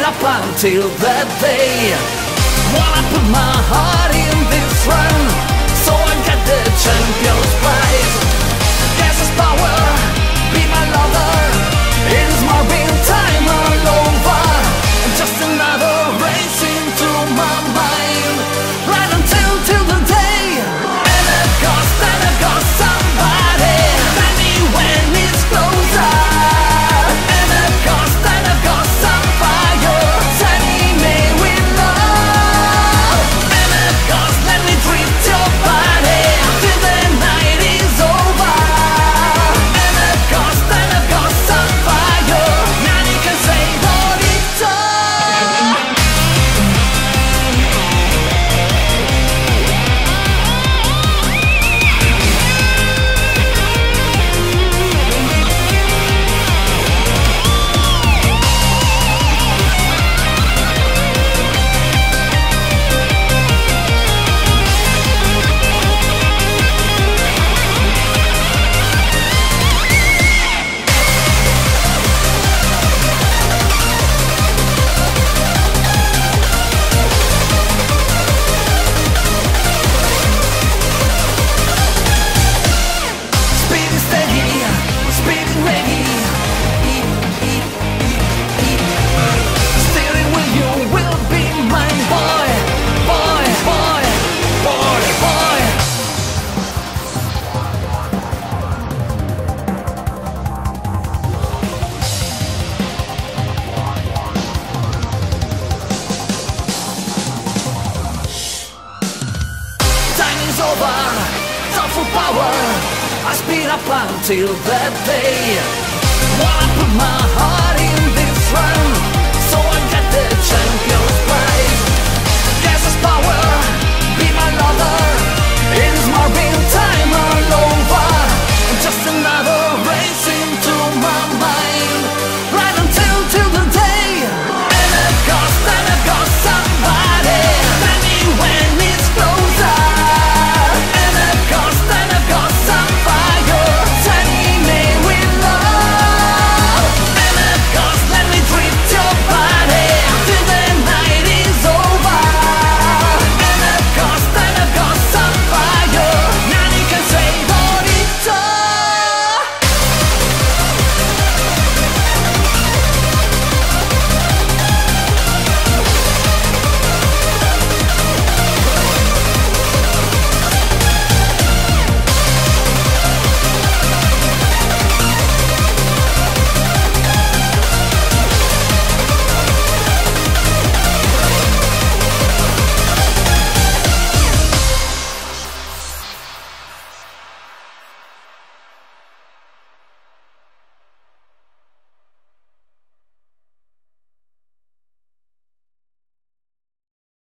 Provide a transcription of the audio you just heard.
up until that day. Wanna put my heart in this run, so I get the champion's prize. Guess it's power, be my lover. It is my real time all over. Just another race into my mind, right until the day. And it goes somebody. Tell me when it's closer. And it goes some fire. Setting me with love. And it goes, let me treat your body till the night is over. And it goes some fire. Now you can say what it's all. Speed steady, speed ready. Steering wheel, you will be mine, boy, boy, boy, boy, boy. Time is over, time for power. I speed up until that day. Wanna put my heart